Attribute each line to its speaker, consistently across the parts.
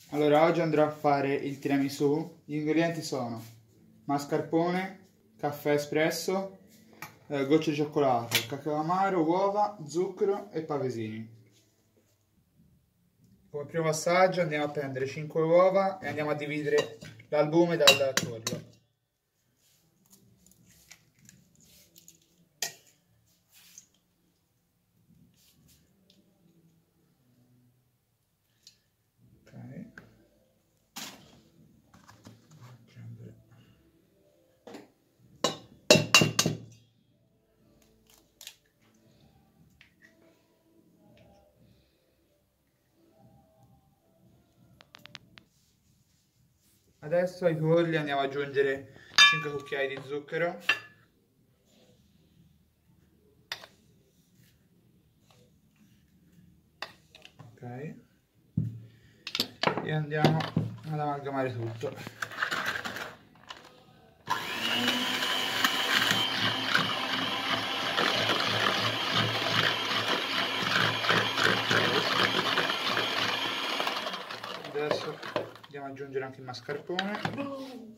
Speaker 1: Allora, oggi andrò a fare il tiramisù. Gli ingredienti sono mascarpone, caffè espresso, gocce di cioccolato, cacao amaro, uova, zucchero e pavesini. Come primo passaggio andiamo a prendere 5 uova e andiamo a dividere l'albume dal tuorlo. Adesso ai tuorli andiamo ad aggiungere 5 cucchiai di zucchero. Ok. E andiamo ad amalgamare tutto. Adesso andiamo ad aggiungere anche il mascarpone.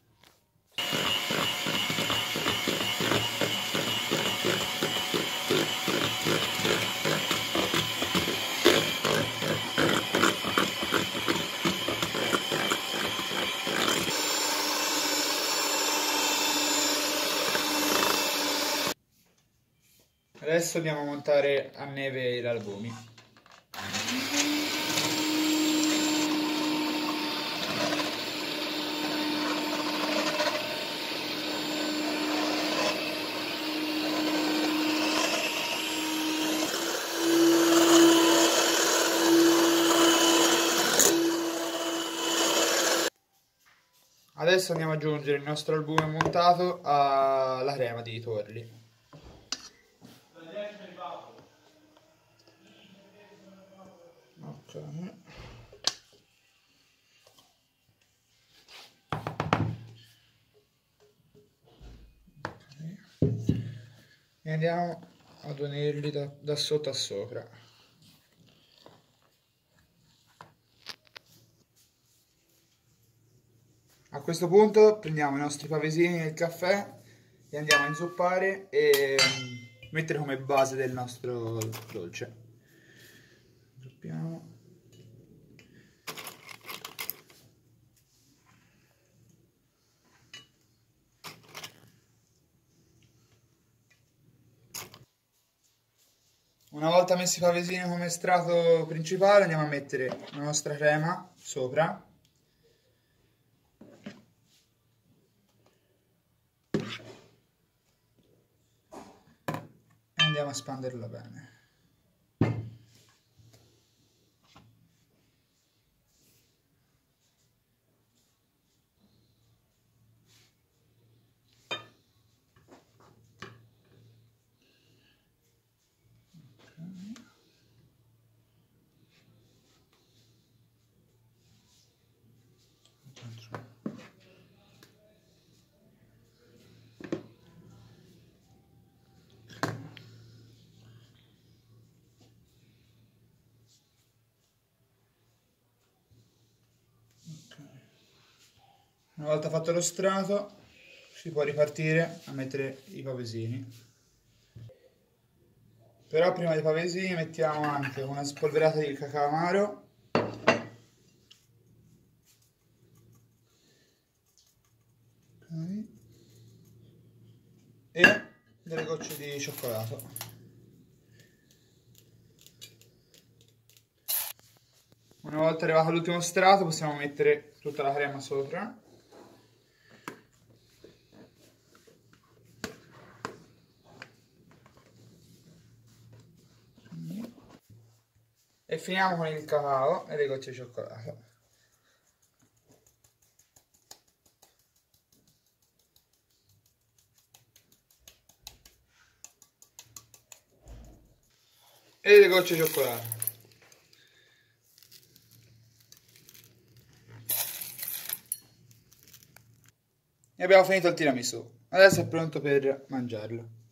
Speaker 1: Adesso andiamo a montare a neve gli albumi. Adesso andiamo ad aggiungere il nostro albume montato alla crema di tuorli. Ok. E andiamo ad unirli da sotto a sopra. A questo punto prendiamo i nostri pavesini e il caffè e andiamo a inzuppare e mettere come base del nostro dolce. Inzuppiamo. Una volta messi i pavesini come strato principale andiamo a mettere la nostra crema sopra. E andiamo a espanderla bene. Una volta fatto lo strato si può ripartire a mettere i pavesini. Però prima dei pavesini mettiamo anche una spolverata di cacao amaro. Okay. E delle gocce di cioccolato. Una volta arrivato all'ultimo strato possiamo mettere tutta la crema sopra. E finiamo con il cacao e le gocce di cioccolato. E le gocce di cioccolato. E abbiamo finito il tiramisù. Adesso è pronto per mangiarlo.